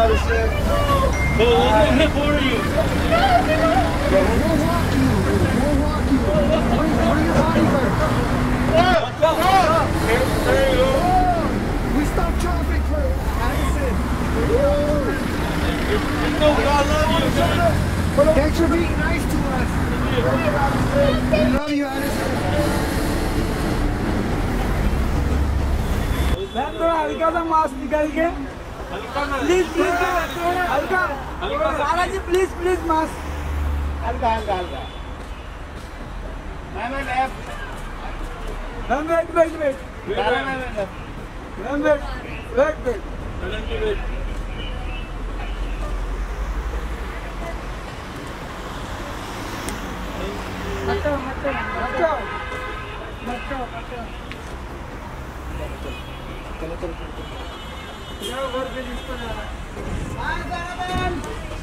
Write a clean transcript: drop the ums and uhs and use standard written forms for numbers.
I'm here for you. There you go. We stopped traffic for Addison. You know we all love you, man. Thanks for being nice to us. We love you, Addison. हल्का सा mask निकाल के please please हल्का सारा जी please please mask हल्का हल्का हल्का ma'am wait wait wait ma'am wait wait wait मचो मचो मचो मचो मचो चलो चलो चलो घर पे जिस पर जाना है